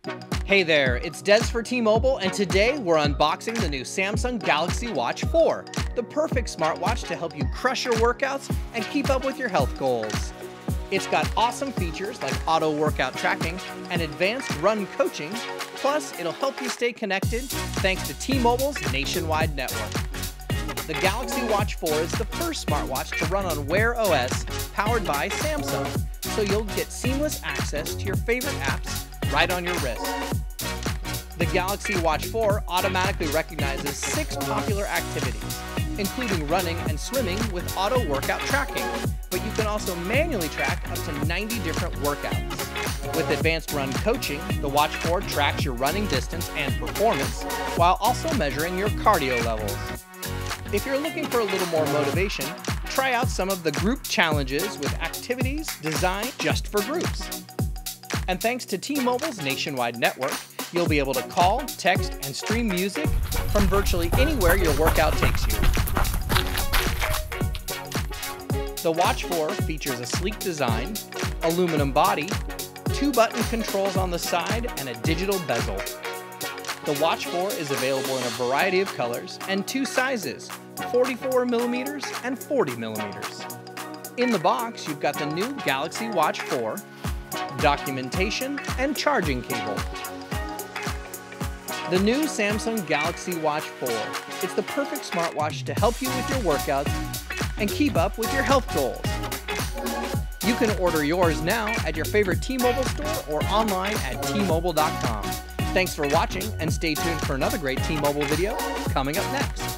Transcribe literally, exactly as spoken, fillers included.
Hey there, it's Des for T-Mobile, and today we're unboxing the new Samsung Galaxy Watch four, the perfect smartwatch to help you crush your workouts and keep up with your health goals. It's got awesome features like auto workout tracking and advanced run coaching, plus it'll help you stay connected thanks to T-Mobile's nationwide network. The Galaxy Watch four is the first smartwatch to run on Wear O S powered by Samsung, so you'll get seamless access to your favorite apps right on your wrist. The Galaxy Watch four automatically recognizes six popular activities, including running and swimming with auto workout tracking, but you can also manually track up to ninety different workouts. With advanced run coaching, the Watch four tracks your running distance and performance, while also measuring your cardio levels. If you're looking for a little more motivation, try out some of the group challenges with activities designed just for groups. And thanks to T-Mobile's nationwide network, you'll be able to call, text, and stream music from virtually anywhere your workout takes you. The Watch four features a sleek design, aluminum body, two button controls on the side, and a digital bezel. The Watch four is available in a variety of colors and two sizes, forty-four millimeters and forty millimeters. In the box, you've got the new Galaxy Watch four, documentation, and charging cable. The new Samsung Galaxy Watch four. It's the perfect smartwatch to help you with your workouts and keep up with your health goals. You can order yours now at your favorite T-Mobile store or online at T Mobile dot com. Thanks for watching, and stay tuned for another great T-Mobile video coming up next.